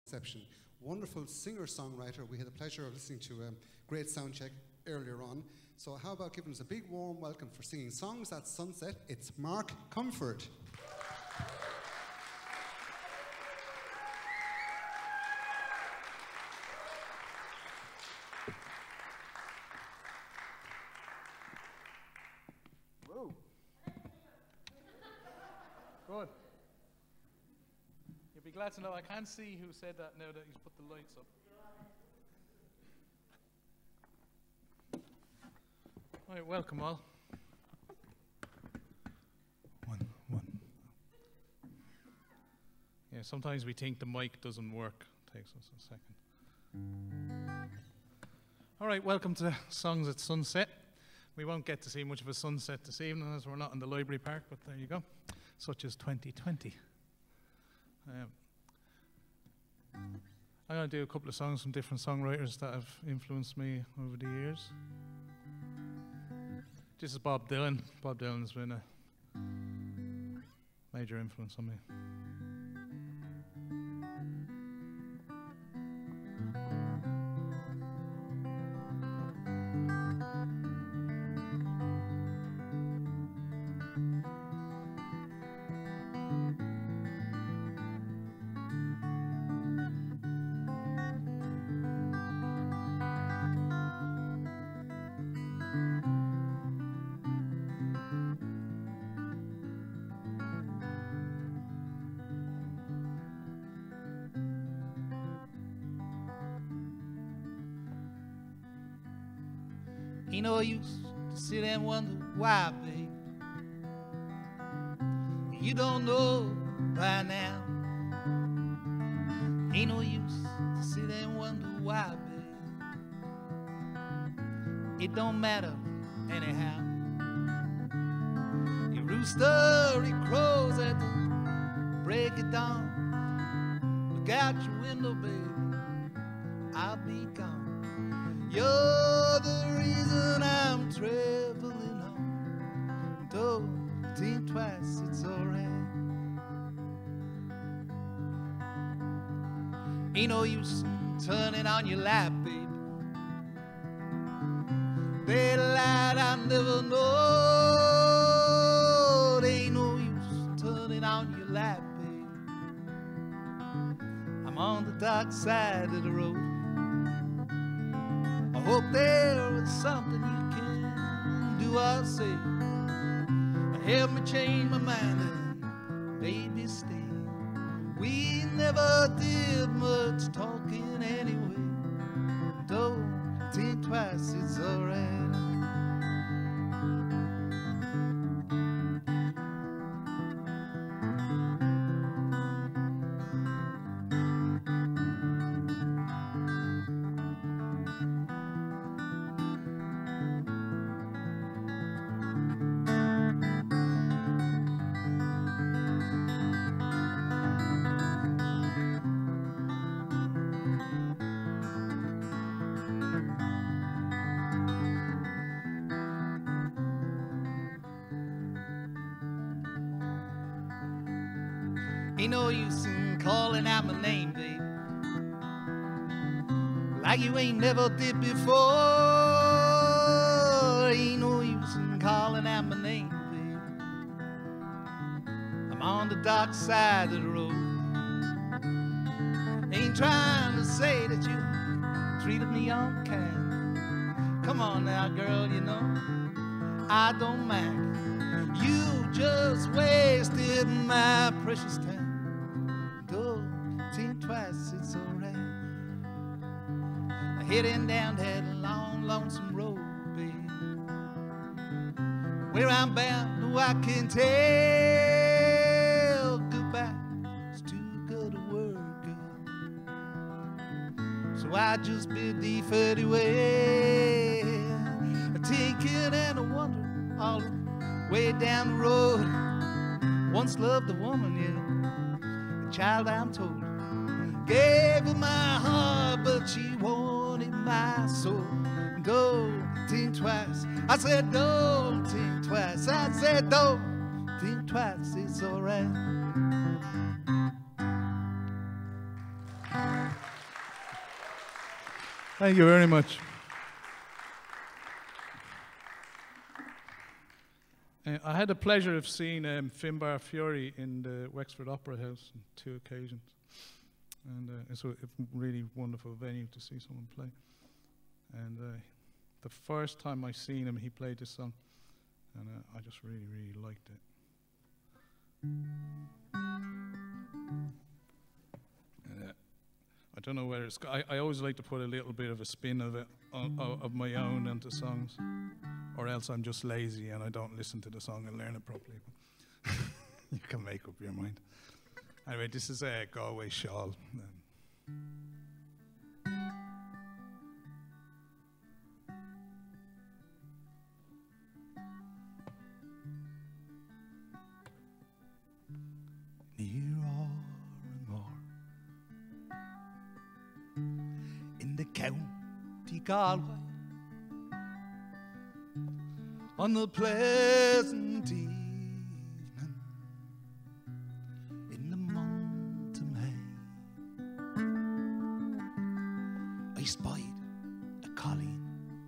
exception. Wonderful singer-songwriter. We had the pleasure of listening to a great sound check earlier on. So how about giving us a big warm welcome for singing Songs at Sunset. It's Mark Comfort. Whoa. Good. You'll be glad to know I can't see who said that now that he's put the lights up. All right, welcome all. One. Yeah, sometimes we think the mic doesn't work. It takes us a second. All right, welcome to Songs at Sunset. We won't get to see much of a sunset this evening as we're not in the library park, but there you go. Such as 2020. I'm going to do a couple of songs from different songwriters that have influenced me over the years. This is Bob Dylan. Bob Dylan has been a major influence on me. Ain't no use to sit and wonder why, babe. You don't know by now. Ain't no use to sit and wonder why, babe. It don't matter anyhow. Your rooster, he crows at the break of dawn. Look out your window, baby, I'll be gone. You're the reason I'm traveling on. Don't think twice, it's alright. Ain't no use turning on your light, baby. Daylight I never know. Ain't no use turning on your light, baby. I'm on the dark side of the road. I hope there is something you can do or say. Help me change my mind and maybe stay. We never did much talking anyway. Don't think twice, it's alright. Ain't no use in calling out my name, babe, like you ain't never did before. Ain't no use in calling out my name, babe. I'm on the dark side of the road. Ain't trying to say that you treated me unkind. Come on now, girl, you know I don't mind. You just wasted my precious time. Don't think twice, it's alright. Heading down that long, lonesome road, babe. Where I'm bound, no, I can tell. Goodbye, it's too good a word, girl. So I just bid thee farewell. Thinking and a wondering all the way down the road. Once loved a woman, yeah, a child I'm told. Gave her my heart, but she wanted my soul. Don't think twice. I said don't think twice. I said don't think twice. It's alright. Thank you very much. I had the pleasure of seeing Finbar Fury in the Wexford Opera House on 2 occasions. And it's a really wonderful venue to see someone play. And the first time I seen him, he played this song. And I just really, really liked it. And, I don't know whether it's... I always like to put a little bit of a spin of it, of my own into songs. Or else I'm just lazy and I don't listen to the song and learn it properly. You can make up your mind. Anyway, this is a Galway Shawl. Near and more in the county Galway, on the pleasant evening in the month of May, I spied a colleen,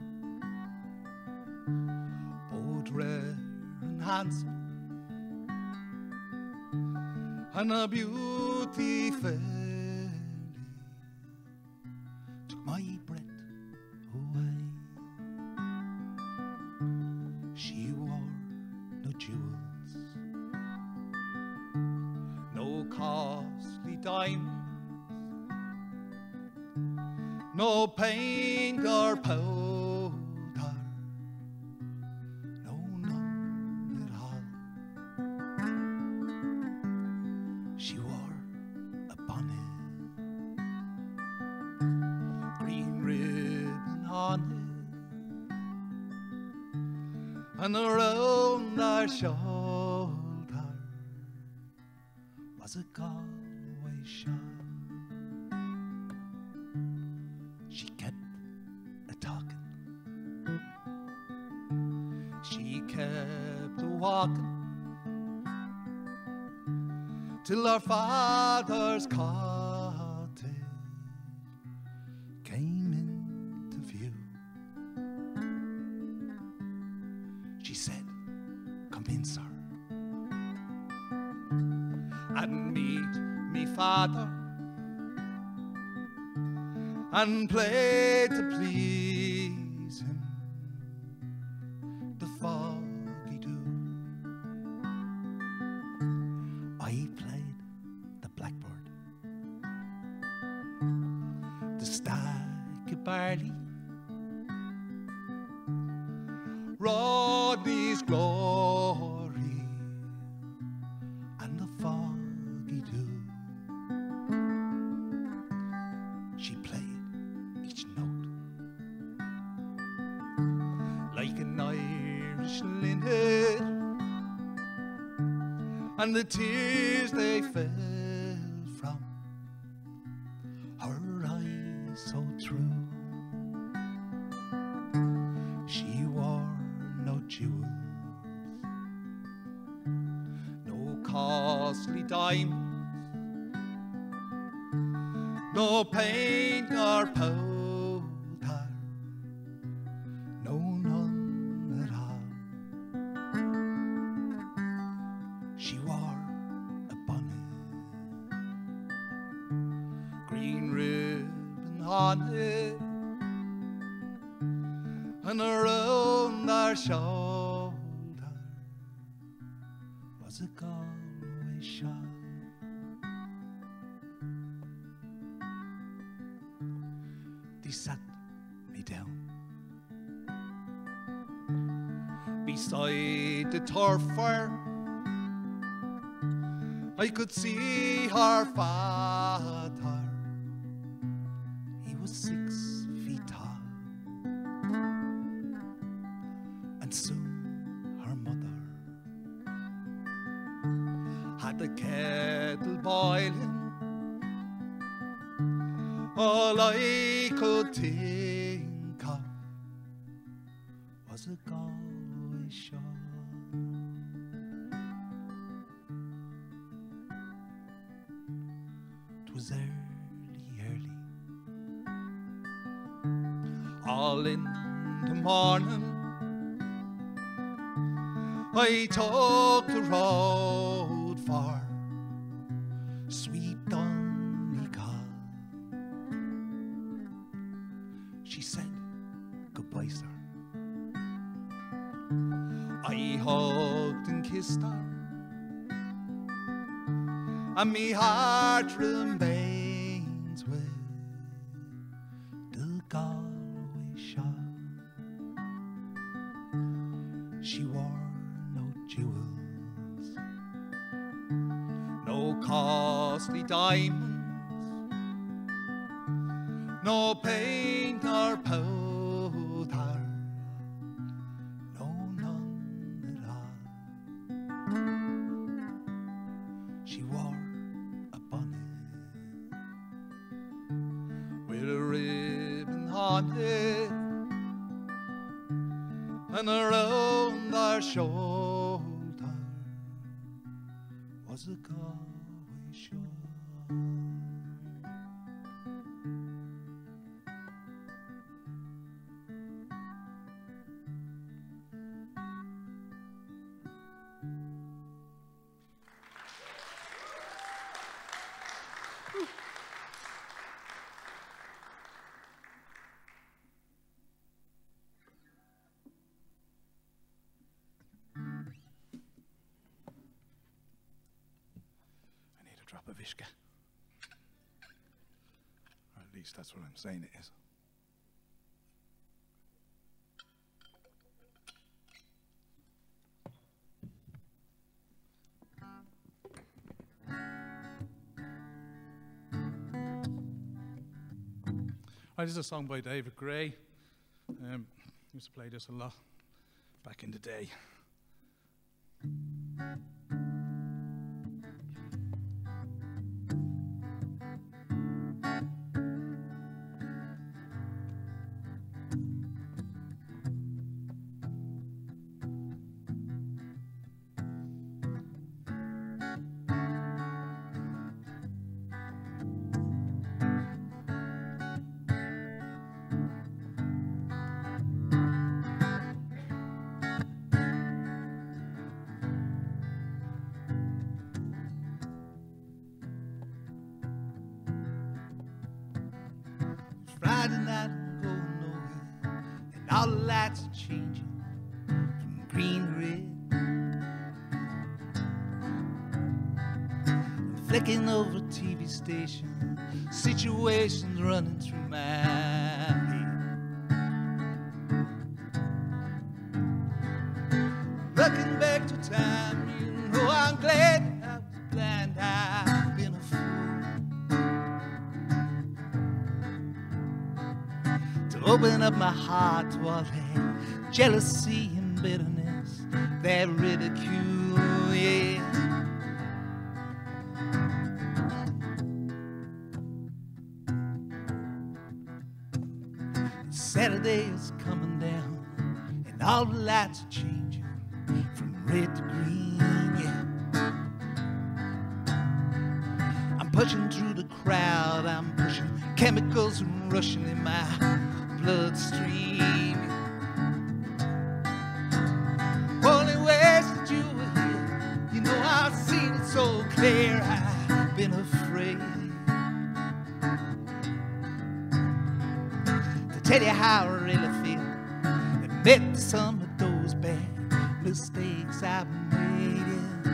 both rare and handsome, and a beauty fairly took my breath away. She wore no jewels, no costly diamonds, no paint or powder, no, none at all. She wore a bonnet, green ribbon on it, and around her shoulder was a Galway shawl. She kept a-talking, she kept a-walking, till our father's cottage came into view. She said, "Come in, sir, and meet me father, and play to please him the foggy dew." I played the blackbird, the stack of barley, Rodney's glory, and the foggy dew. She played each note like an Irish linnet, and the tears they fell from her eyes so true. She wore no jewels, no costly diamonds, no paint or powder, no, none at all. She wore a bonnet, green ribbon on it, and around her shoulder was a Galway shawl. They sat me down beside the turf fire. I could see her father, he was 6 feet tall, and soon her mother had the kettle boiling. All I could think of was a Galway shawl. 'Twas early, early all in the morning, I took the road for sweet Donegal. She said goodbye, sir. I hugged and kissed her, and me heart remains with the Galway shore. She wore no jewels, no costly diamonds, no paint or powder, no, none at all. She wore a bonnet with a ribbon on it, and around her shoulder was a Galway shawl. Drop of Ishka. Or at least that's what I'm saying it is. This is a song by David Gray. Used to play this a lot back in the day. Friday night, I'm going nowhere, and all the lights are changing from green to red. I'm flicking over TV station, situations running through my head. Looking back to time, you know I'm glad I was blind. I've been a fool to open up my heart to all that jealousy and bitterness, that ridicule, yeah. Saturday is coming down, and all the lights are changing from red to green, yeah. I'm pushing through the crowd, I'm pushing chemicals rushing in my bloodstream. Only ways that you were here, you know I've seen it so clear. I've been afraid to tell you how I really feel, admit some of those bad mistakes I've made,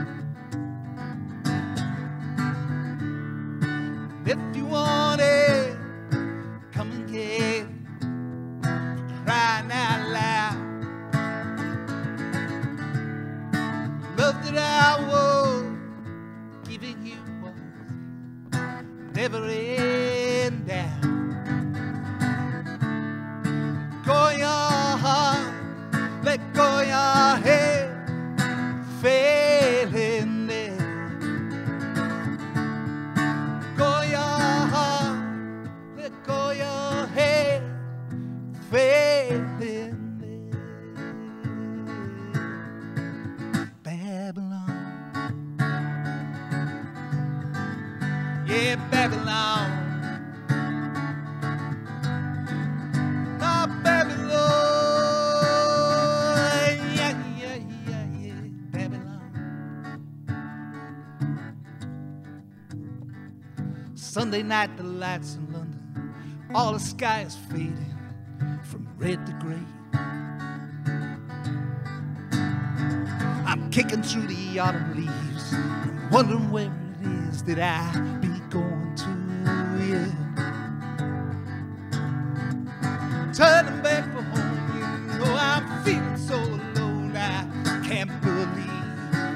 yeah. If you want it, come and get it, crying out loud. Love that I was giving you was never in doubt. Go your heart, let go your head, failing there. Go your heart, let go your head, failing there. Babylon, yeah, Babylon. Not Babylon. Sunday night, the lights in London, all the sky is fading from red to gray. I'm kicking through the autumn leaves, I'm wondering where it is that I be going to, yeah. Turning back for home, you know I'm feeling so alone, I can't believe.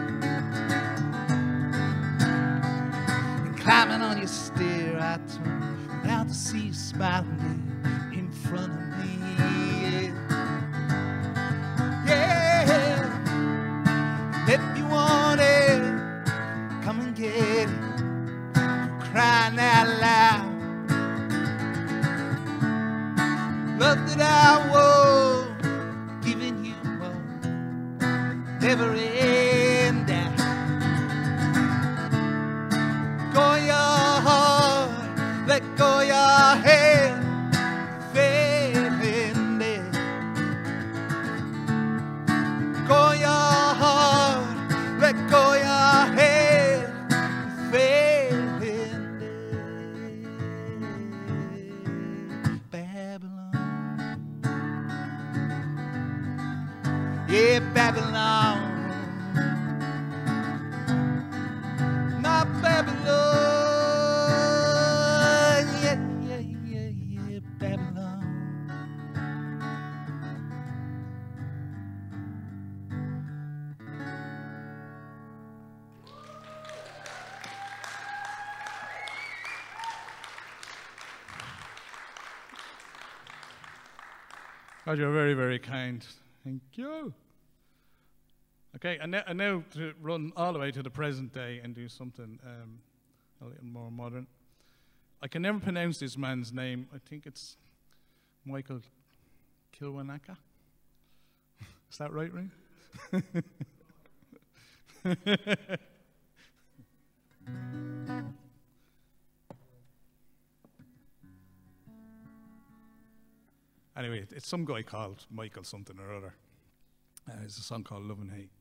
And climbing on your stair, I turn around to see you smiling there in front of me, yeah. Yeah. If you want it, come and get it. You're crying out loud. Love that I was giving you was never end out. Go your heart, let go your head, failing dead. Go your heart, let go your head, failing dead. Babylon. Yeah, Babylon, my Babylon, yeah, yeah, yeah, yeah, Babylon. God, you're very, very kind. Thank you. Okay, and now to run all the way to the present day and do something a little more modern. I can never pronounce this man's name. I think it's Micheal Kilwanaka. Is that right, Ring? Anyway, it's some guy called Micheal something or other. It's a song called Love and Hate.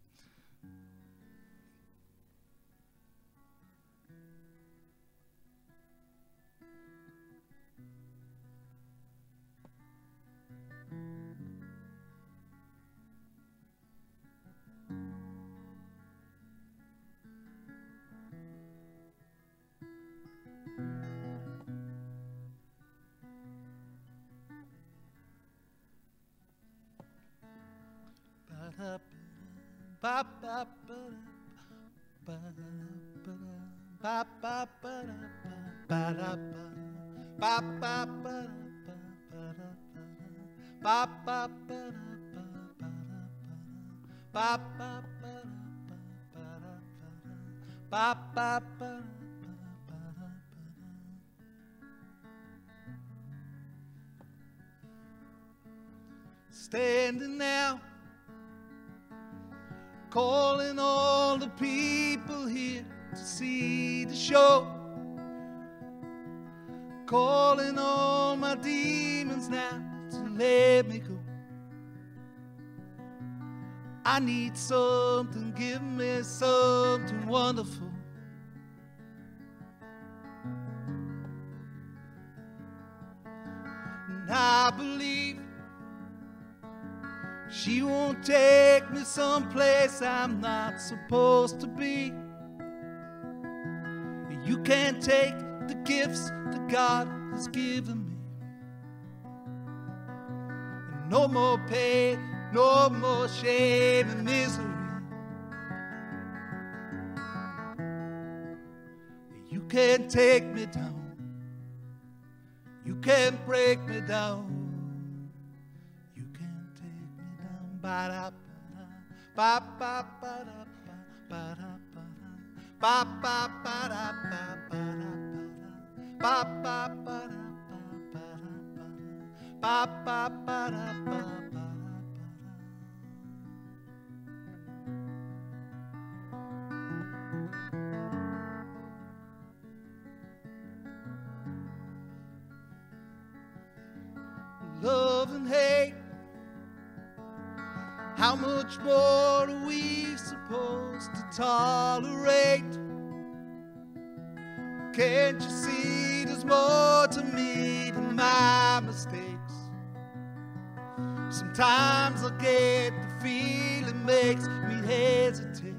Standing now, calling all the people here to see the show, calling all my demons now to let me go. I need something, give me something wonderful. And I believe she won't take me someplace I'm not supposed to be. You can't take the gifts that God has given me. And no more pain, no more shame and misery. You can't take me down. You can't break me down. Ba ba ba ba da ba da ba ba ba da ba ba ba da ba ba ba da ba. Love and hate. How much more are we supposed to tolerate? Can't you see there's more to me than my mistakes. Sometimes I get the feeling makes me hesitate.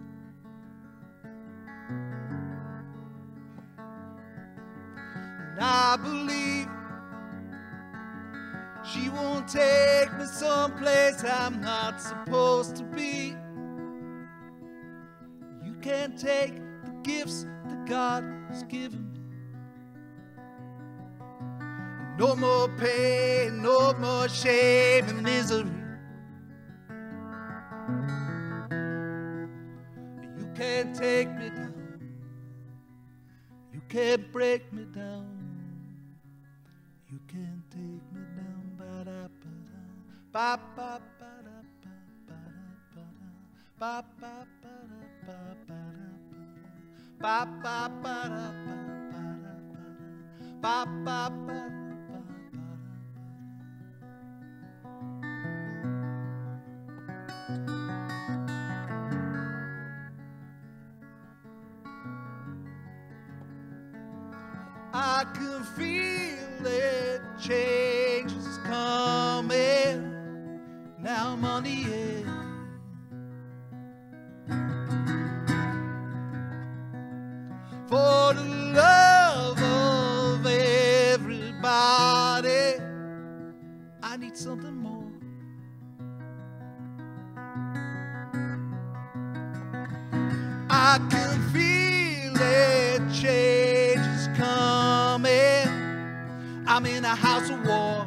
And I believe she won't take me someplace I'm not supposed to be. You can't take the gifts that God has given me. No more pain, no more shame and misery. You can't take me down. You can't break me down. You can't take me down. Ba ba ba da ba ba ba ba ba ba ba da ba ba ba. I can feel it, change is coming. Now I'm on the edge. For the love of everybody, I need something more. I can feel it, change is coming. I'm in a house of war.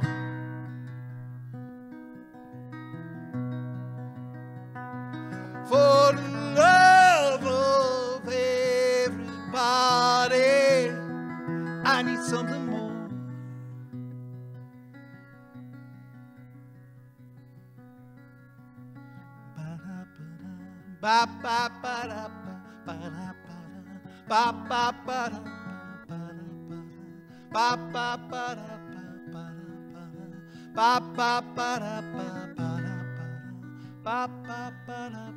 For the love of everybody, I need something more. Ba ba ba da ba da ba ba ba da ba ba ba da ba ba ba da ba ba ba da.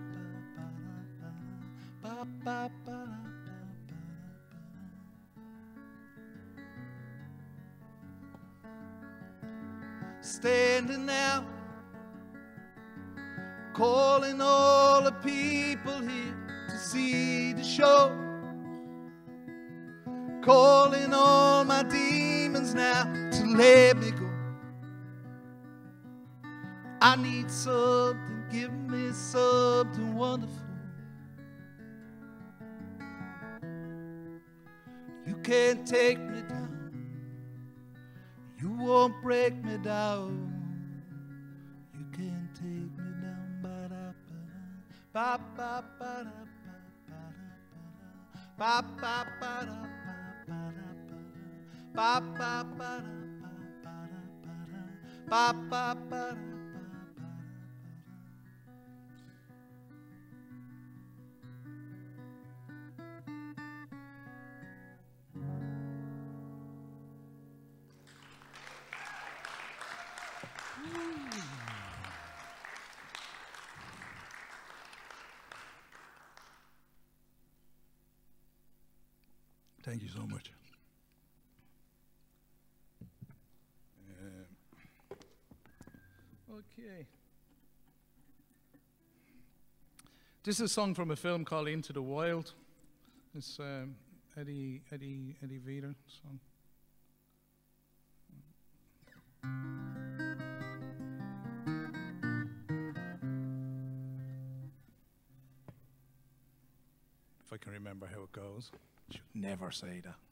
Standing out, calling all the people here to see the show, calling all my demons now to let me go. I need something, give me something wonderful. You can't take me down, you won't break me down. You can't take me down. Ba da ba ba ba da ba ba ba da ba ba ba da ba ba ba da. Thank you so much. Okay. This is a song from a film called Into the Wild. It's Eddie Vedder song. If I can remember how it goes. Should never say that.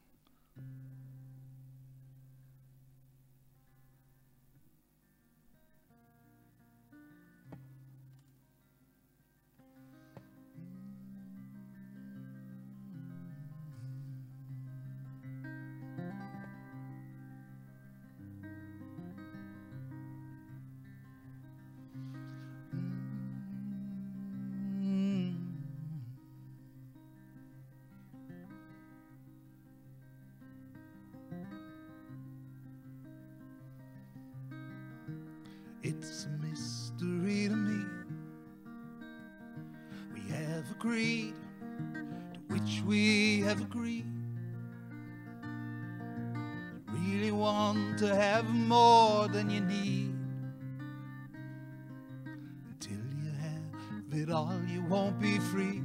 It's a mystery to me. We have agreed, to which we have agreed. want to have more than you need. Until you have it all, you won't be free.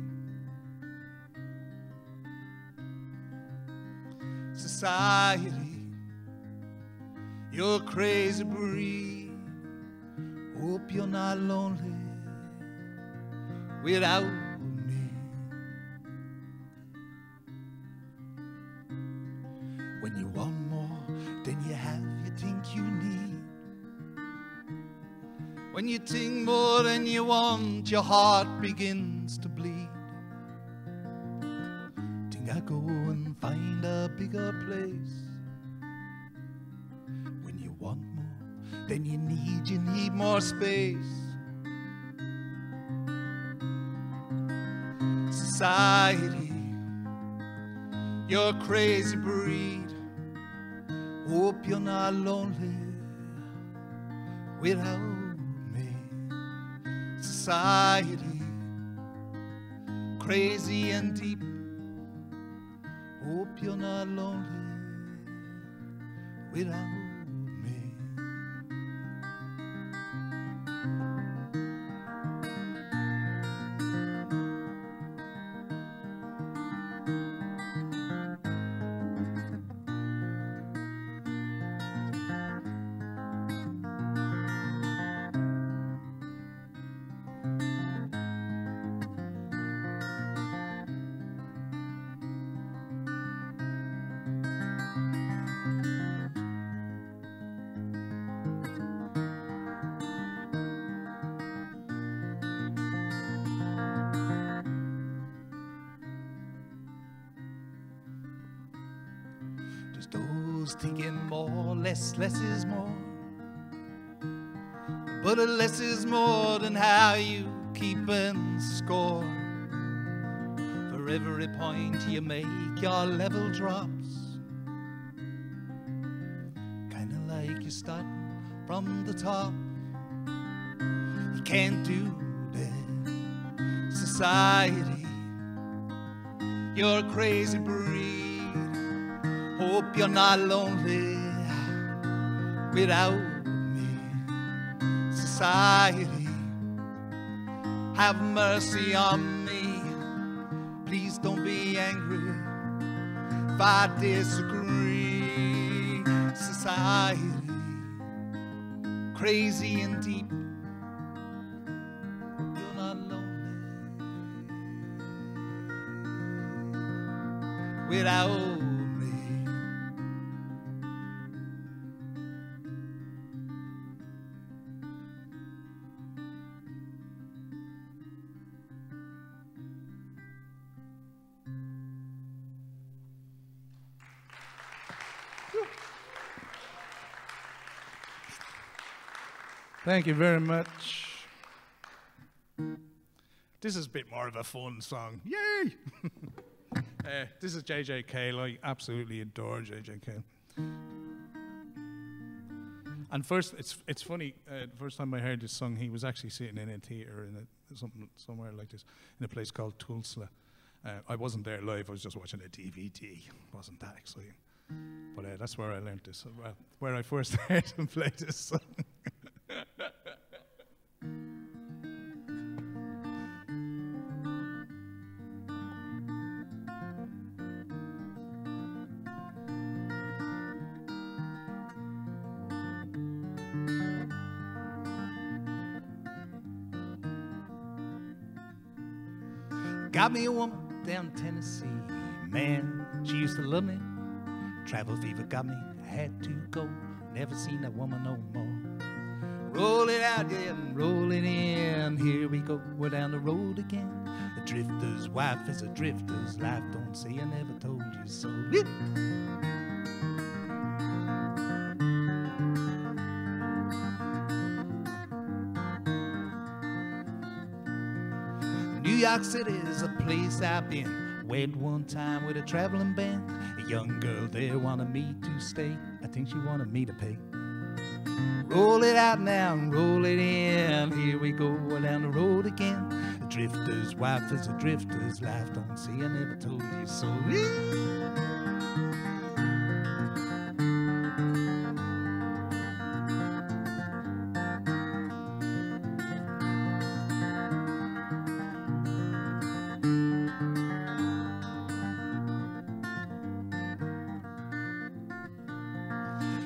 Society, you're a crazy breed. Hope you're not lonely without me. When you want more than you have, you think you need. When you think more than you want, your heart begins to bleed. Think I go and find a bigger place. When you want more than you need more space. Society, you're a crazy breed. Hope you're not lonely without me. Society, crazy and deep. Hope you're not lonely without me. Those thinking more, less is more. But a less is more than how you keep and score. For every point you make, your level drops. Kinda like you're starting from the top. You can't do that. Society, you're a crazy breed. Hope you're not lonely without me. Society, have mercy on me. Please don't be angry if I disagree. Society, crazy and deep. You're not lonely without me. Thank you very much. This is a bit more of a fun song. Yay! This is JJ Cale. I absolutely adore JJ Cale. And first, it's funny. The first time I heard this song, he was actually sitting in a theater in somewhere like this, in a place called Tulsa. I wasn't there live. I was just watching a DVD. Wasn't that exciting? But that's where I learned this. Where I first heard him play this song. Got me a woman down in Tennessee, man, she used to love me. Travel fever got me, I had to go, never seen that woman no more. Roll it out, yeah, and roll it in, here we go, we're down the road again. A drifter's wife is a drifter's life, don't say I never told you so. New York City is a place I've been. Went one time with a traveling band. A young girl there wanted me to stay. I think she wanted me to pay. Roll it out now and roll it in. Here we go down the road again. A drifter's wife is a drifter's life. Don't say I never told you so.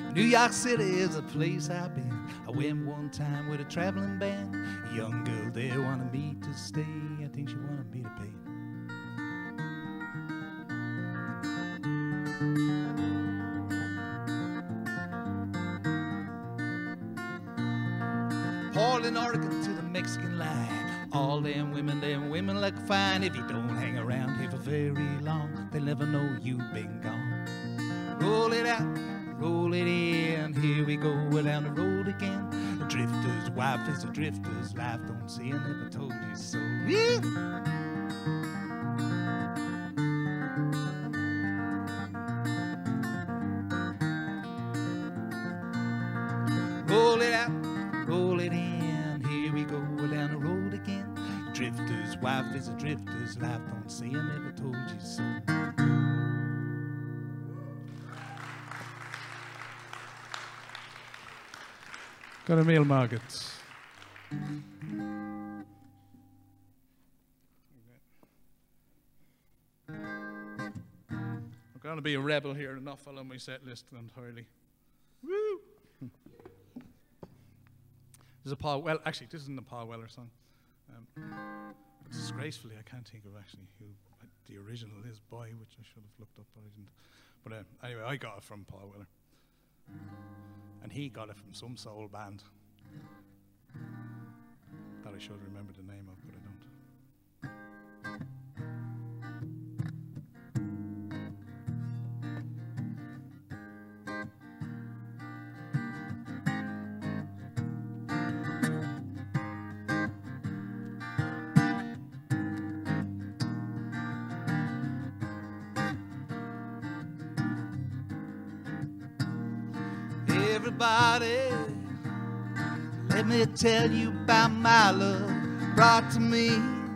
New York City is a place I've been. I went one time with a traveling band. A young girl there wanted me to stay. I think she wanted me to pay. Portland, Oregon to the Mexican line. All them women look fine. If you don't hang around here for very long, they'll never know you've been gone. Roll it out, roll it in. Here we go, we're down the road again. A drifter's wife is a drifter's life. Don't say I never told you so. Yeah. Roll it out, roll it in. Here we go, we're down the road again. A drifter's wife is a drifter's life. Don't say I never told you so. Got a meal market. I'm going to be a rebel here and not follow my set list entirely. Woo! There's a Paul. Well, actually, this isn't a Paul Weller song. Disgracefully, I can't think of actually who the original is by, which I should have looked up, but I didn't. But anyway, I got it from Paul Weller. And he got it from some soul band that I should remember the name of, but I don't. Everybody, let me tell you about my love brought to me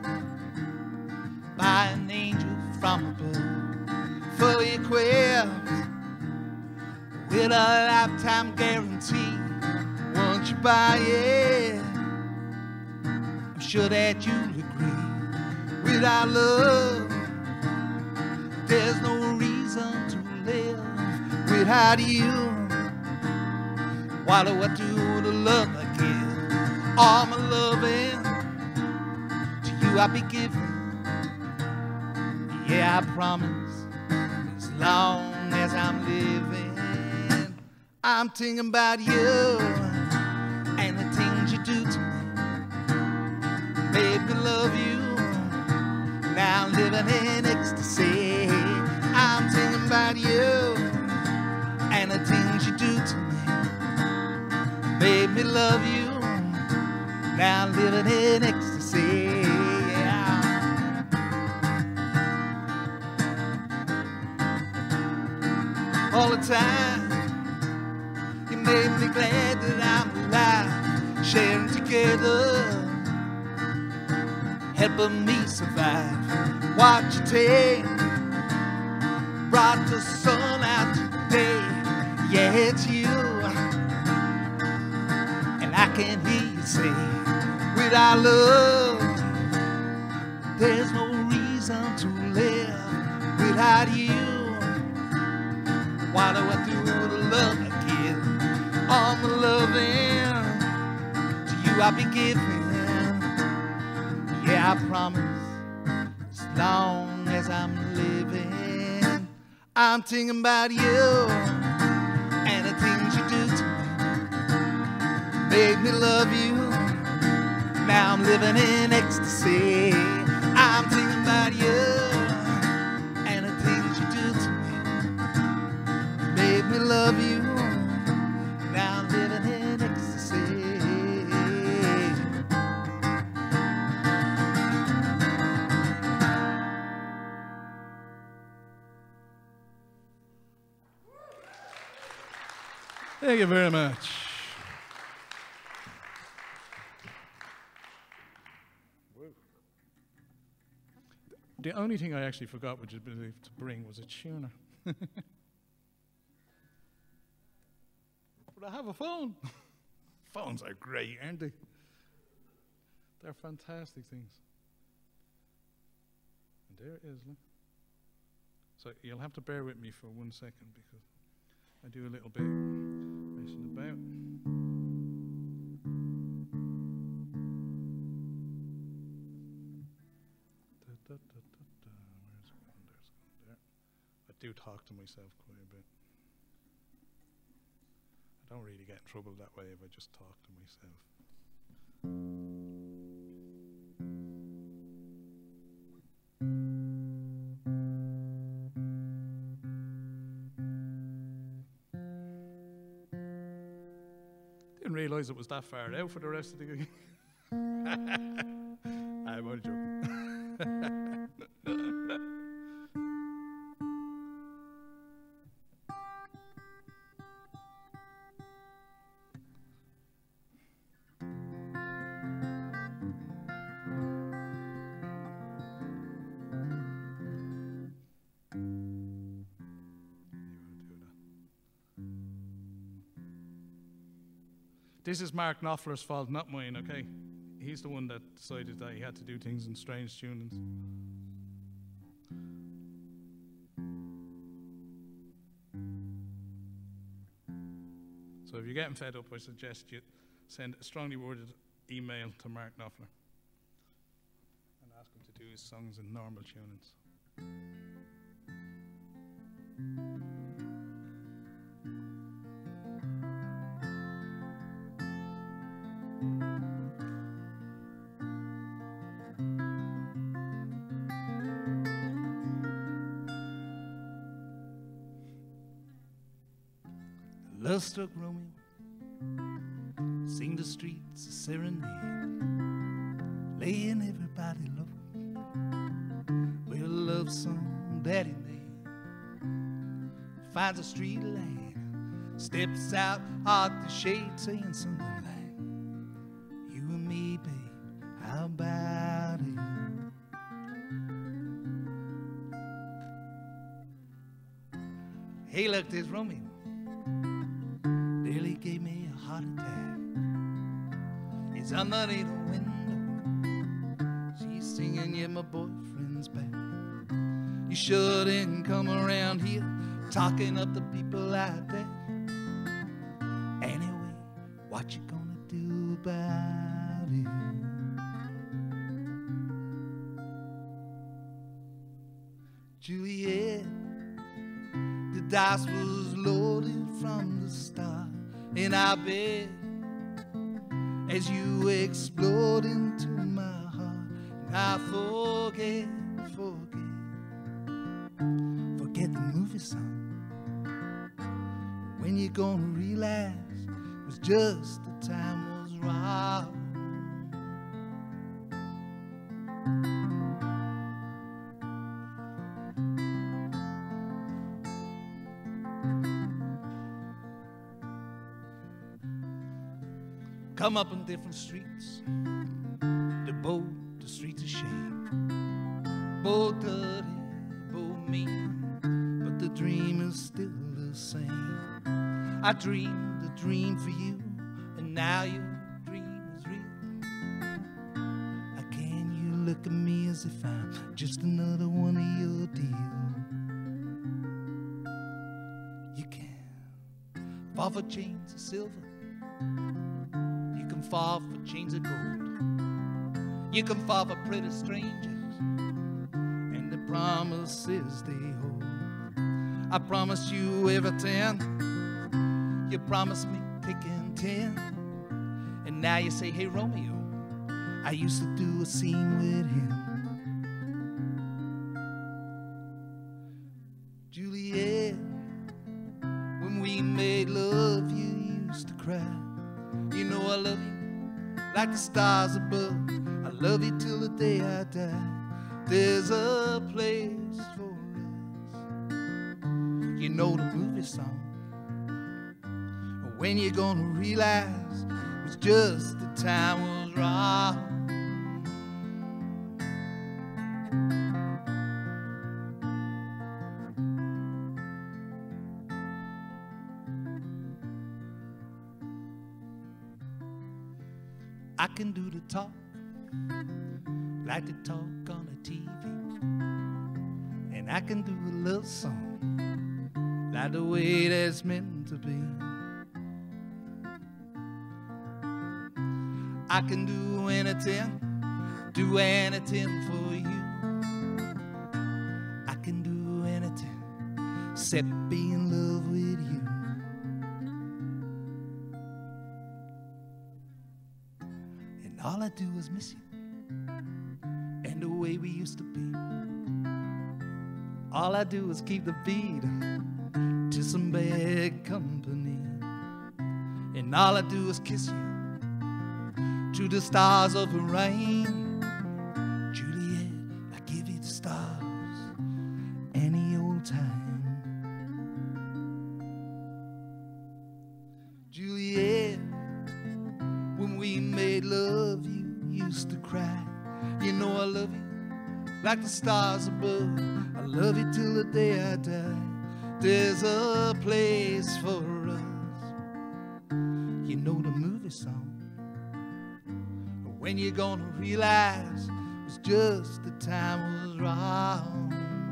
by an angel from above, fully equipped with a lifetime guarantee. Once you buy it, I'm sure that you'll agree. Without love, there's no reason to live. Without you, why do I do the love I give? All my loving to you I'll be giving. Yeah, I promise, as long as I'm living, I'm thinking about you and the things you do to me. Made me love you, now I'm living in ecstasy. I'm thinking about you and the things you do to me. Made me love you, now I'm living in ecstasy. Yeah. All the time, you made me glad that I'm alive, sharing together, helping me survive. What you take brought the sun out today. Yeah, it's you. I can hear you say, without love, there's no reason to live. Without you, why do I do the love I give? All my loving to you I'll be giving. Yeah, I promise, as long as I'm living, I'm thinking about you and the things you do to me. Made me love you, now I'm living in ecstasy. I'm thinking about you and the things you do to me. Made me love you, now I'm living in ecstasy. Thank you very much. The only thing I actually forgot, which I believe to bring, was a tuner. But I have a phone. Phones are great, aren't they? They're fantastic things. And there it is, look. So you'll have to bear with me for 1 second because I do a little bit. do talk to myself quite a bit. I don't really get in trouble that way if I just talk to myself. Didn't realise it was that far out for the rest of the gig. I'm only joking. This is Mark Knopfler's fault, not mine, okay? He's the one that decided that he had to do things in strange tunings. So if you're getting fed up, I suggest you send a strongly worded email to Mark Knopfler and ask him to do his songs in normal tunings. Love-struck Romeo, sing the streets a serenade, laying everybody low with a love song that he made. Finds a street light, steps out of the shade, saying something like, "You and me, babe, how about it?" Hey, look, there's Romeo. Nearly gave me a heart attack. It's underneath the window. She's singing, yeah, my boyfriend's back. You shouldn't come around here talking up the people like that. Anyway, what you gonna do about it? Juliet, the dice was loaded from the start, and I bet as you explode into my heart, and I forget the movie song. When you gonna realize it was just the time was wrong? Come up on different streets, they're both the streets of shame, both dirty, both mean, but the dream is still the same. I dreamed a dream for you, and now your dream is real. How can you look at me as if I'm just another one of your deals? You can fall for chains of silver, you can fall for chains of gold, you can fall for pretty strangers and the promises they hold. I promised you everything, you promised me picking 10, and now you say, hey Romeo, I used to do a scene with him. Juliet, when we made love you used to cry. You know I love you like the stars above. I love you till the day I die. There's a place for us. You know the movie song. When you gonna realize it was just the time was wrong? I can do the talk like the talk on the TV, and I can do a love song like the way that's meant to be. I can do anything for you. I can do anything except be in love with you. And all I do is miss you and the way we used to be. All I do is keep the beat to some bad company. And all I do is kiss you to the stars of the rain. Juliet, I give you the stars any old time. Juliet, when we made love, you used to cry. You know I love you like the stars above. I love you till the day I die. There's a place for us. You know the movie song. When you're gonna realize it's just the time was wrong.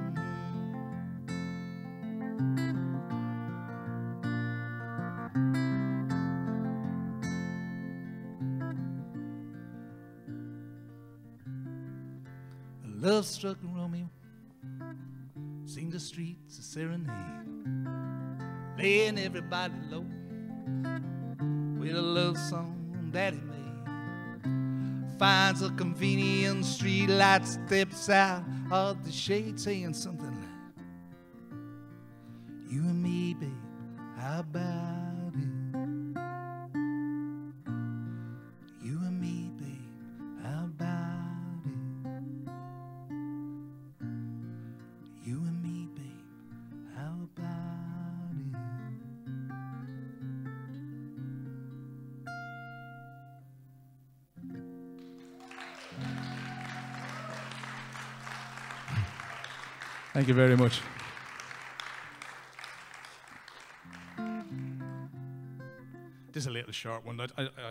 Love struck Romeo, sing the streets a serenade, laying everybody low with a love song that he made. Finds a convenient street light, steps out of the shade, saying something like, you and me, babe, how about it? You and me, babe, how about it? You and me, babe, how about it? Thank you very much. This is a little short one.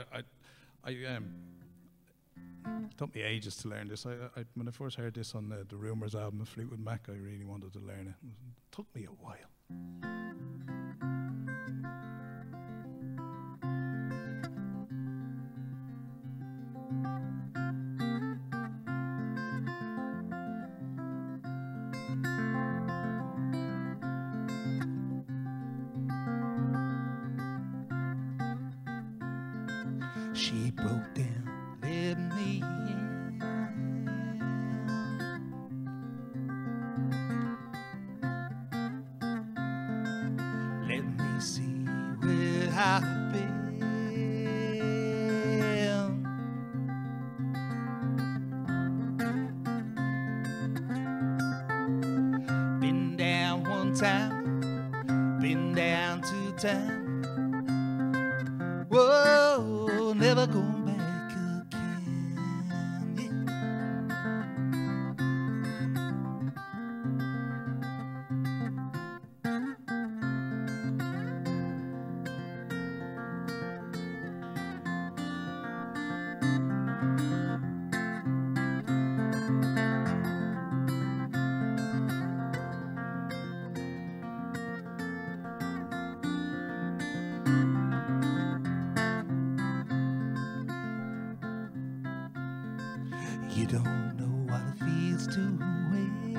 Took me ages to learn this. When I first heard this on the Rumours album, the Fleetwood Mac, I really wanted to learn it. It took me a while. She broke down, let me in. Let me see where I've been. Been down one time, been down two times. Whoa, never going back again. You don't know what it feels to win.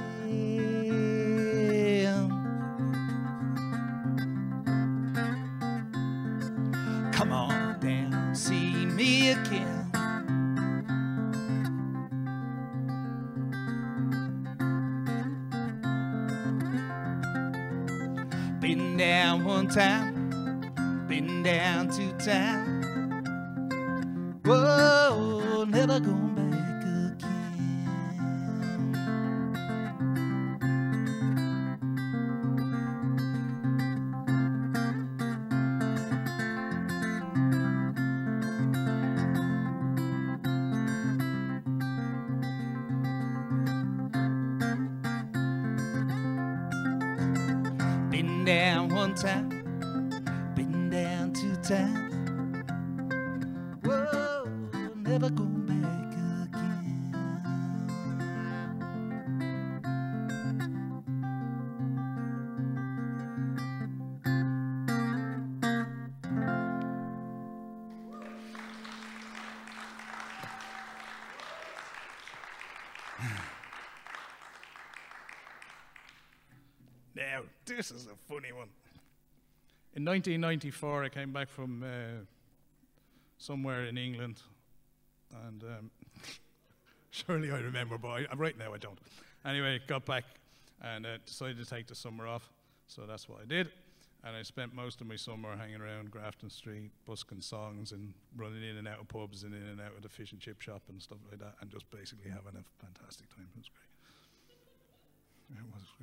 Come on down, see me again. Been down one time, been down two times. Whoa, never going back again. Been down one time, been down two times. Whoa, never going back again. Now, This is a funny one. In 1994, I came back from somewhere in England, and surely I remember, but right now I don't. Anyway, got back and decided to take the summer off, so that's what I did. And I spent most of my summer hanging around Grafton Street, busking songs and running in and out of pubs and in and out of the fish and chip shop and stuff like that, and just basically having a fantastic time. It was great. It was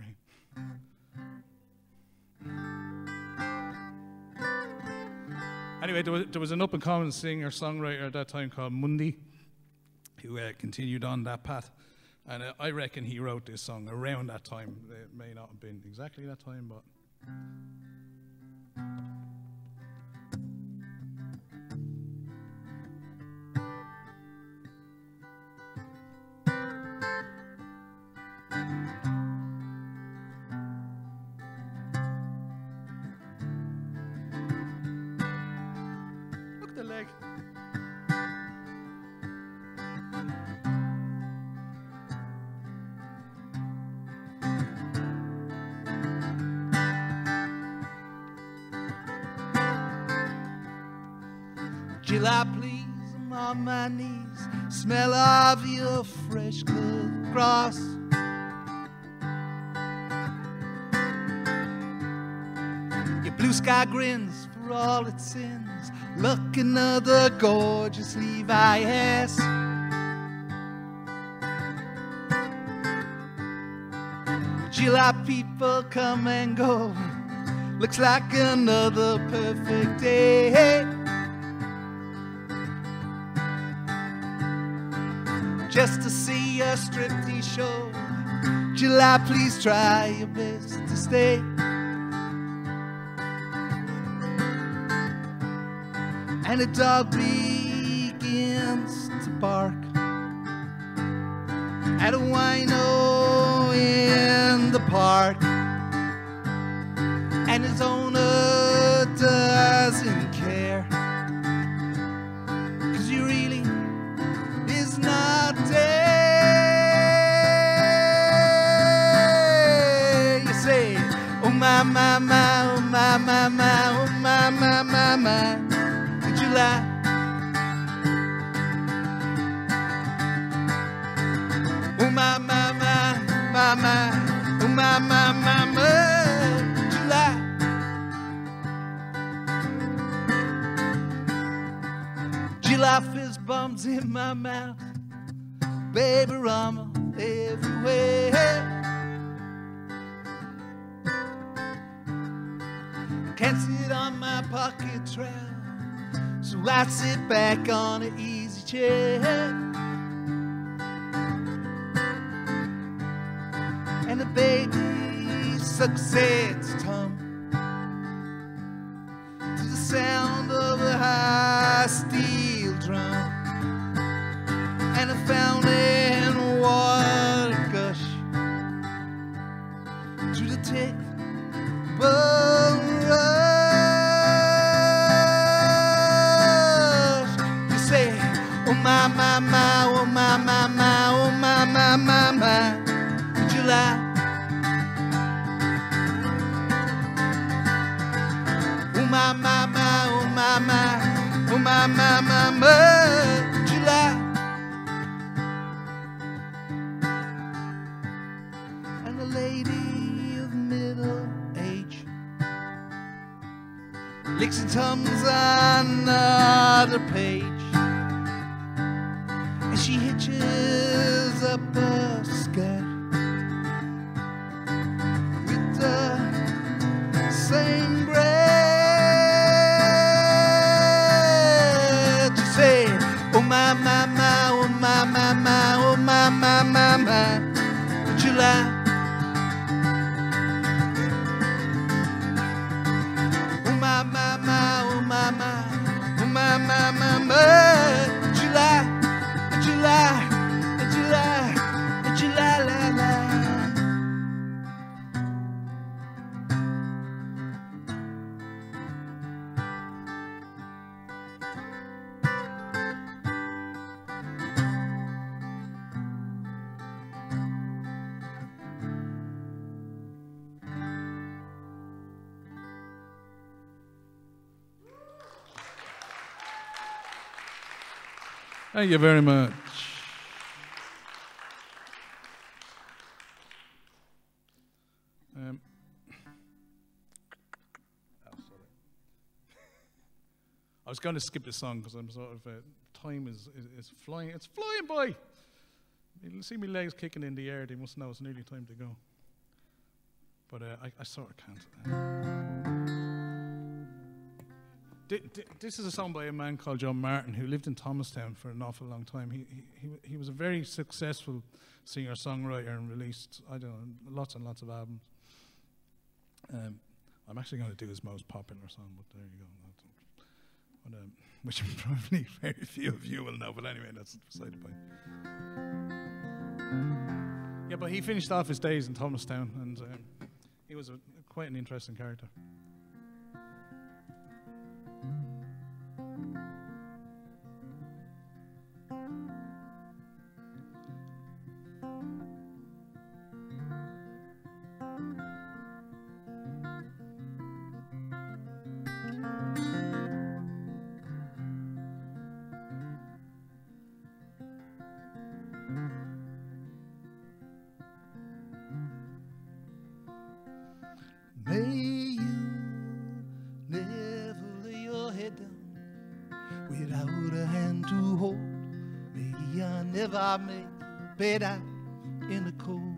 great. Anyway, there was an up-and-coming singer-songwriter at that time called Mundy, who continued on that path. And I reckon he wrote this song around that time. It may not have been exactly that time, but... Look at the leg. July, please, I'm on my knees. Smell of your fresh cut grass. Your blue sky grins for all its sins. Look, another gorgeous Levi ass. July people come and go. Looks like another perfect day. Just to see a striptease show. July, please try your best to stay. And a dog begins to bark at a wino in the park, and his owner doesn't care, 'cause he really is not there. You say, oh my, my, my, oh my, my, my, oh my, my, my, my, July. Oh my, my, my, my, my, oh my, my, my, my, July. July fizz bombs in my mouth, baby rama everywhere. Can't sit on my pocket trail, so I sit back on an easy chair. And the baby sucks its tongue to the sound of a high steel drum, and a fountain water gush to the tick bone rush. You say, oh my, my, my, oh my, my, my, oh my, my, my, my, July. Oh my, my, my, oh my, my, oh my, my, my, my, July. And a lady of middle age licks and tums on another page, and she hitches up a skirt with the same breath. You say, oh my, my, my, oh my, my, my, oh my, my, my, my, July. Oh my, my, my, oh my, my, oh my, my, my, my, July, July, July, July, la, la. Thank you very much. I was going to skip this song because I'm sort of time is flying. It's flying by. You'll see my legs kicking in the air. They must know it's nearly time to go. But I sort of can't. This is a song by a man called John Martin who lived in Thomastown for an awful long time. He was a very successful singer-songwriter and released, I don't know, lots and lots of albums. I'm actually going to do his most popular song, but there you go. Which probably very few of you will know, but anyway, that's beside the point. Yeah, but he finished off his days in Thomastown, and he was quite an interesting character. May you never lay your head down without a hand to hold. May I never make your bed out in the cold.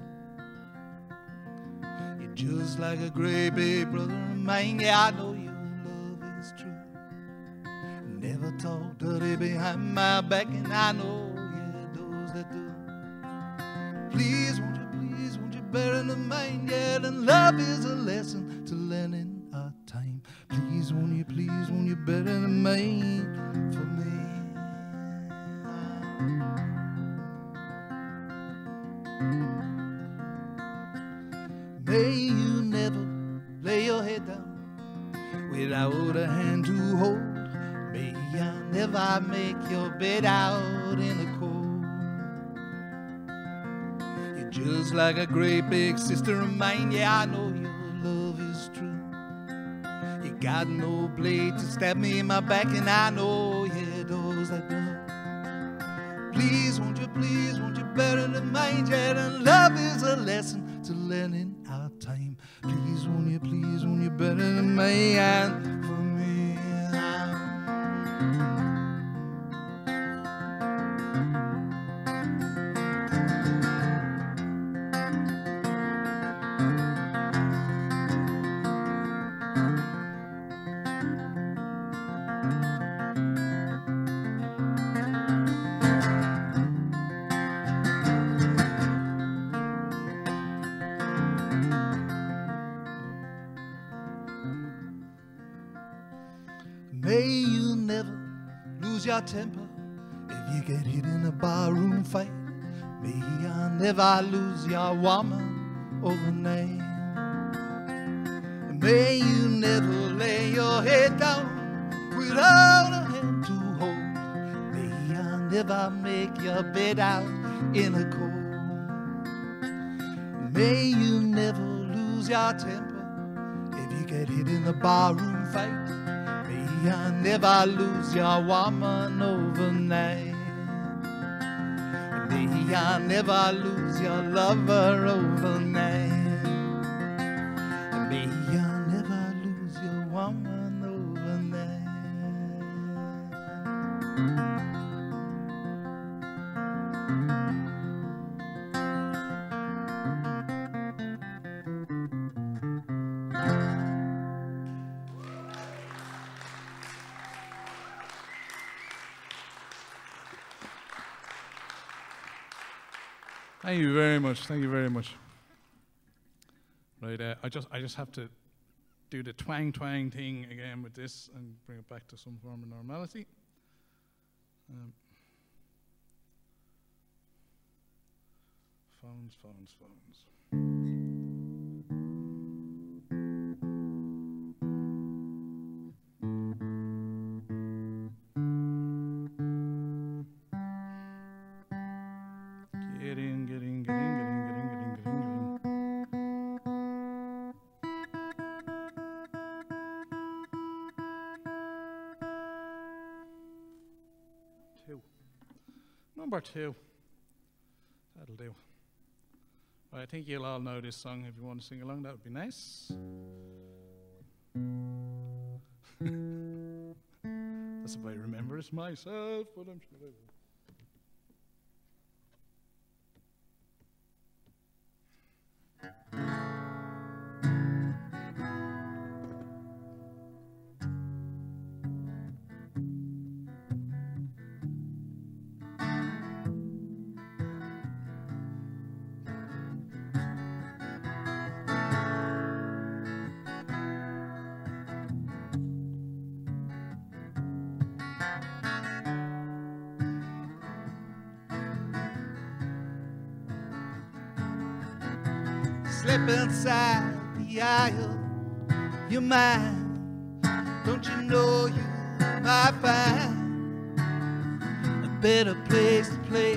You're just like a great big brother of mine. Yeah, I know your love is true. Never talk dirty behind my back, and I know you're those that do. Please, won't you bear in mind, yeah, and love is a lesson to learn in our time. Please, won't you bear in mind for me. May you never lay your head down without a hand to hold. May I never make your bed out in the cold. Just like a great big sister of mine, yeah, I know your love is true. You got no blade to stab me in my back, and I know, yeah, those that do. Please, won't you bear in mind, yeah, and love is a lesson to learn in our time. Please, won't you bear in mind for me. May you never lose your temper if you get hit in a barroom fight. May I never lose your woman overnight. May you never lay your head down without a hand to hold. May I never make your bed out in a cold. May you never lose your temper if you get hit in a barroom fight. May I never lose your woman overnight. May I never lose your lover overnight. May I never lose your woman overnight. Thank you very much. Thank you very much. Right, I just have to do the twang thing again with this and bring it back to some form of normality. Phones. Get in. Two. Number 2. That'll do. Well, I think you'll all know this song. If you want to sing along, that would be nice. That's if I remember it myself, but I'm sure I will. Slip inside the aisle, you're mine. Don't you know you might find a better place to play?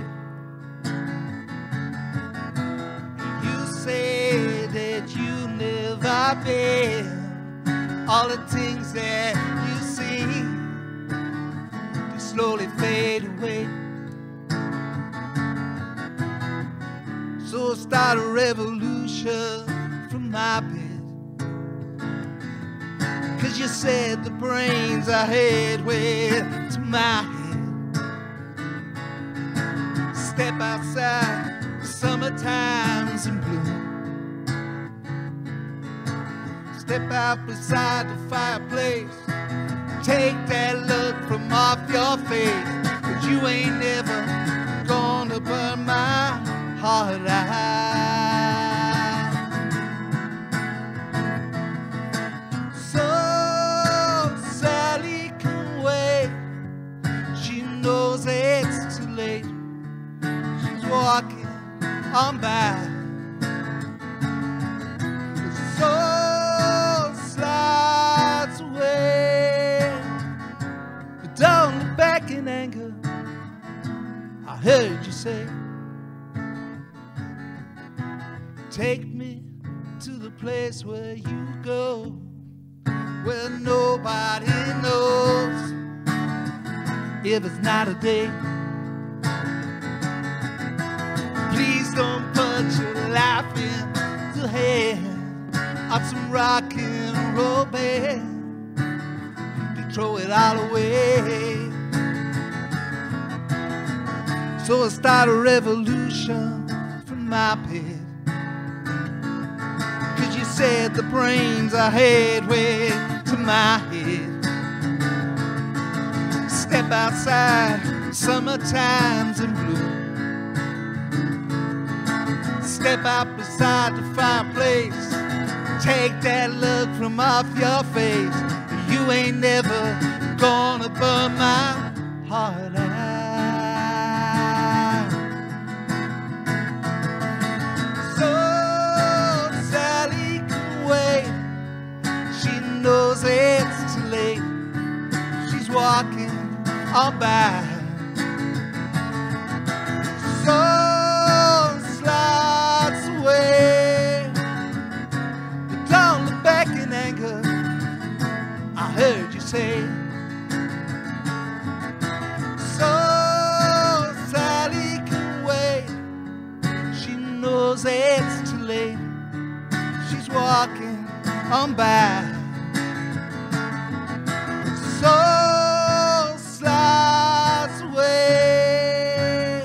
You say that you never fail. All the things that you see, they slowly fade away. So start a revolution from my bed. 'Cause you said the brains I had went to my head. Step outside, summertime's in bloom. Step out beside the fireplace. Take that look from off your face. But you ain't never gonna burn my heart out. So Sally can wait. She knows it's too late. She's walking on by. The soul slides away. But don't look back in anger. I heard you say, take me to the place where you go, where nobody knows if it's not a date. Please don't put your life in the hand of some rock and roll band. They throw it all away. So I start a revolution from my bed. Said the brains I had went to my head. Step outside, summertime's in bloom. Step out beside the fireplace. Take that look from off your face. You ain't never gonna burn my heart out. Knows it's too late. She's walking on by. Soul slides away. But don't look back in anger. I heard you say. So Sally can wait. She knows it's too late. She's walking on by. Soul slides away.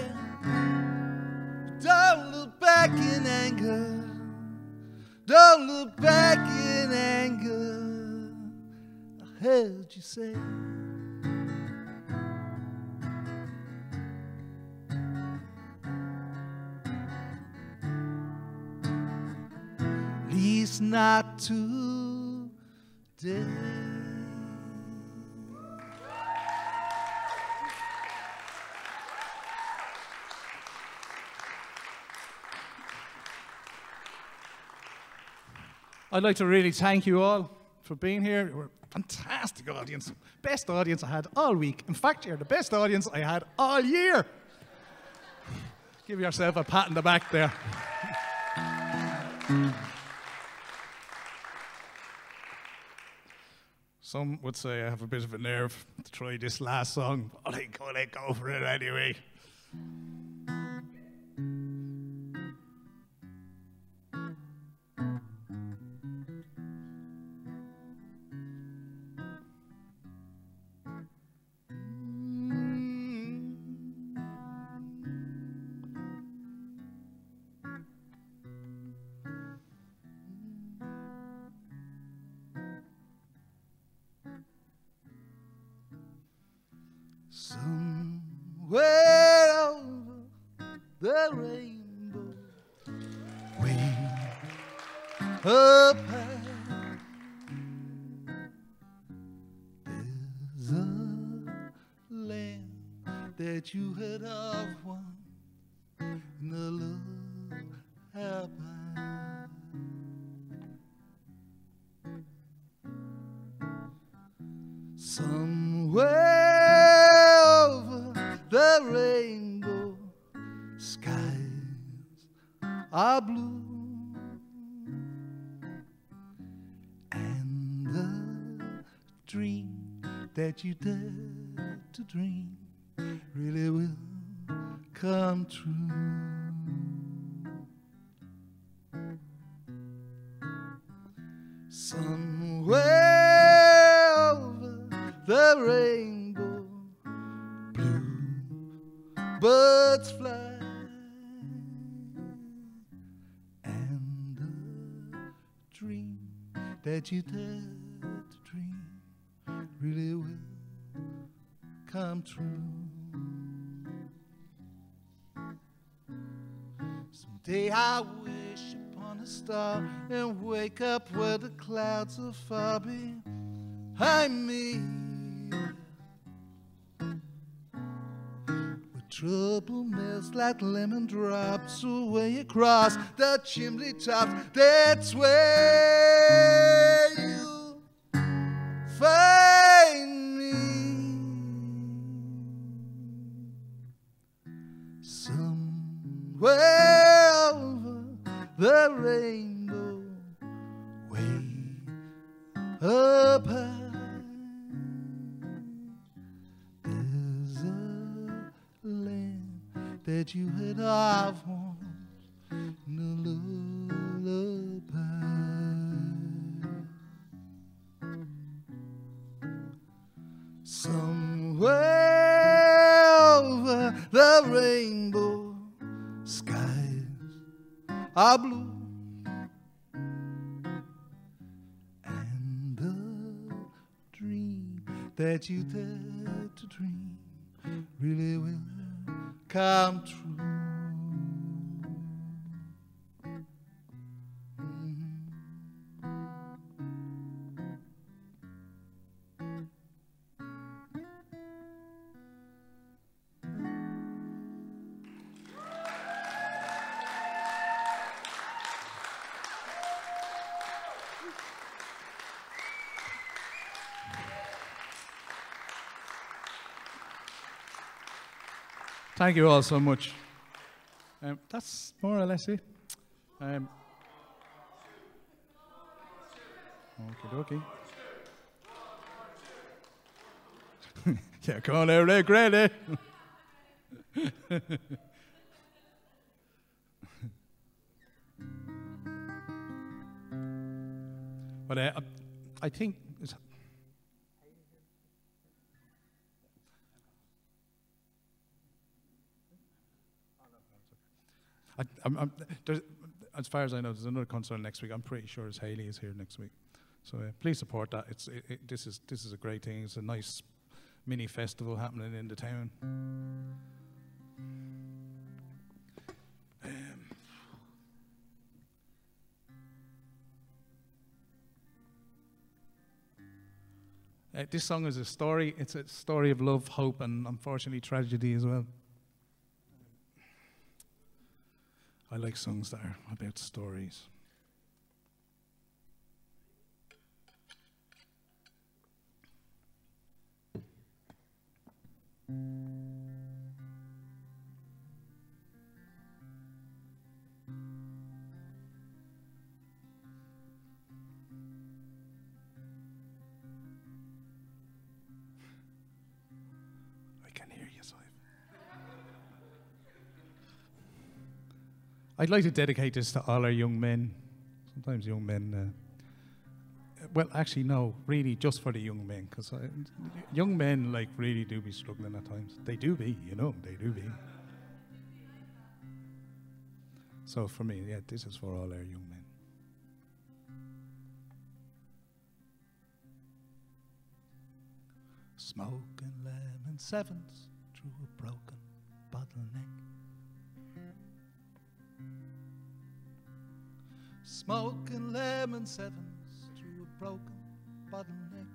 Don't look back in anger. Don't look back in anger. I heard you say. At least not today. I'd like to really thank you all for being here. You were a fantastic audience. Best audience I had all week. In fact, you're the best audience I had all year. Give yourself a pat on the back there. Some would say I have a bit of a nerve to try this last song, but I'm gonna go for it anyway. Somewhere over the rainbow, way up high, there's a land that you heard of once in the lullaby. Somewhere over the rainbow, skies are blue, and the dream that you dare to dream really will come true. Somewhere over the rainbow, blue birds fly, and the dream that you dare to dream really will come true. Someday I wish upon a star and wake up where the clouds are far behind me, where trouble melts like lemon drops away across the chimney top. That's where you find me. Somewhere over the rainbow, way up high, there's a land that you had of once in a lullaby. Somewhere over the rainbow, skies are blue, and the dream that you dare to dream really will come true. Thank you all so much. That's more or less it. Okie dokie. Yeah, come on over there, Grady. But I think it's, as far as I know, there's another concert next week. I'm pretty sure it's Haley is here next week, so please support that. This is a great thing. It's a nice mini festival happening in the town. This song is a story. It's a story of love, hope, and unfortunately tragedy as well. I like songs that are about stories. I can hear you, Simon. I'd like to dedicate this to all our young men. Sometimes young men, well, actually, no, really just for the young men, because young men, like, really do be struggling at times. They do be, you know, they do be. So for me, yeah, this is for all our young men. Smoking lemon sevens through a broken bottleneck. Smoking lemon sevens through a broken bottleneck.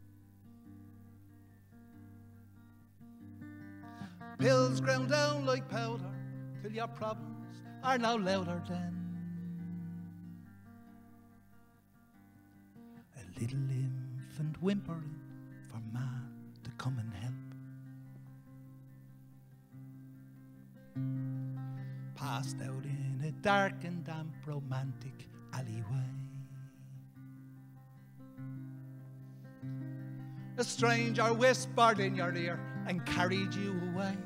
Pills ground down like powder till your problems are now louder than a little infant whimpering for man to come and help. Passed out in a dark and damp romantic alleyway. A stranger whispered in your ear and carried you away.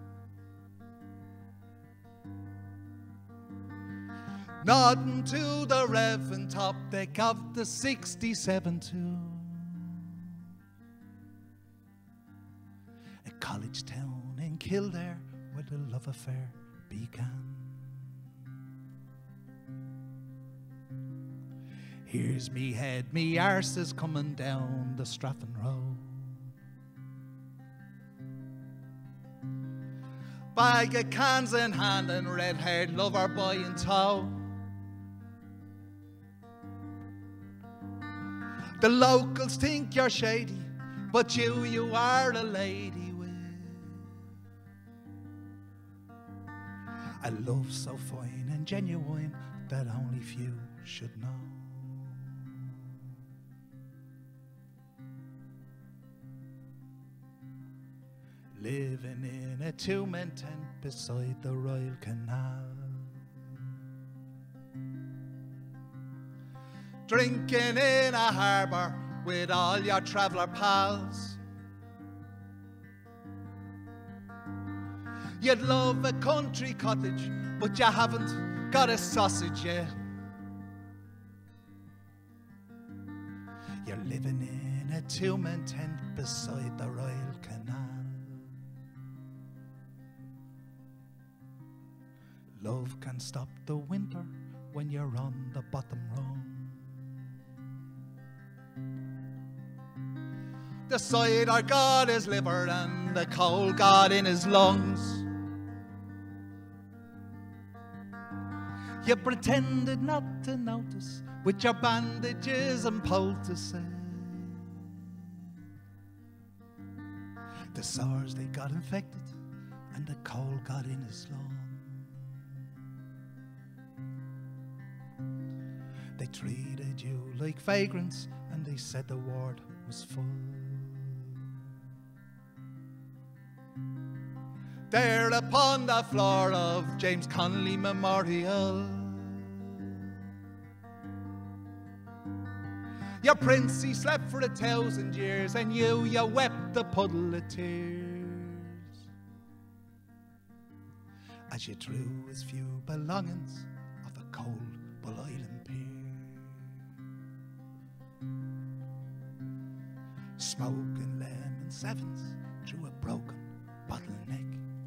Nodding to the Reverend top deck of the 67 too. A college town in Kildare where the love affair began. Here's me head, me arse is coming down the Strafford Road. Bag of cans in hand and red-haired lover boy in tow. The locals think you're shady, but you are a lady with a love so fine and genuine that only few should know. Living in a two-man tent beside the Royal Canal. Drinking in a harbour with all your traveller pals. You'd love a country cottage, but you haven't got a sausage yet. You're living in a two-man tent beside the Royal Canal. Love can stop the winter when you're on the bottom rung. The cider got his liver and the coal got in his lungs. You pretended not to notice with your bandages and poultices. The sores, they got infected and the coal got in his lungs. They treated you like vagrants and they said the ward was full. There upon the floor of James Connolly Memorial, your prince, he slept for 1,000 years, and you wept a puddle of tears as you drew his few belongings off a cold Bull Island pier. Smoking lemon sevens through a broken bottleneck.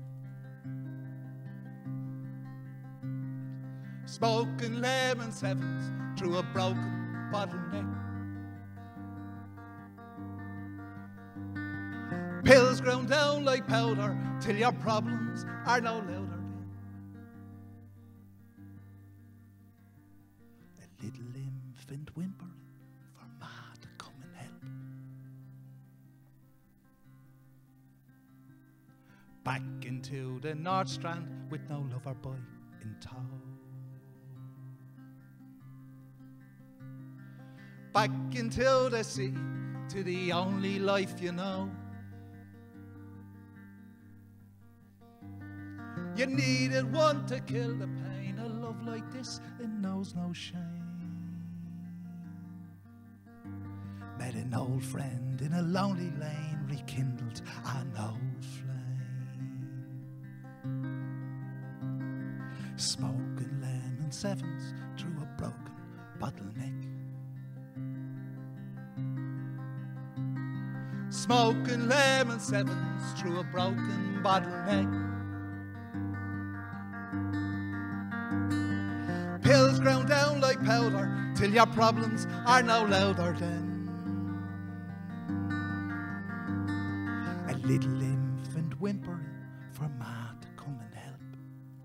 Smoking lemon sevens through a broken bottleneck. Pills ground down like powder till your problems are no louder than a little infant whimpering for ma to come and help. Back into the North Strand with no lover boy in tow. Back into the sea to the only life you know. You needed one to kill the pain. A love like this, it knows no shame. Met an old friend in a lonely lane, rekindled an old flame. Smoking sevens through a broken bottleneck. Smoking lemon sevens through a broken bottleneck. Pills ground down like powder till your problems are no louder than a little infant whimpering for ma to come and help.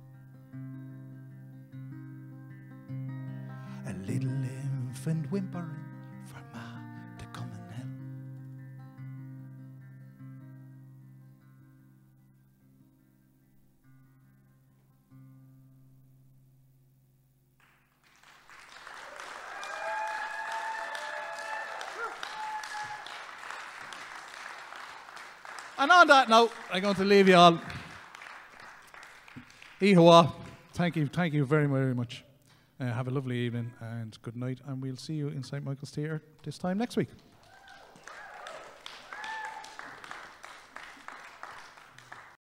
A little infant whimpering for ma to come and help. And on that note, I'm going to leave you all. Ihawa, thank you very, very much. Have a lovely evening and good night, and we'll see you in St. Michael's Theatre this time next week.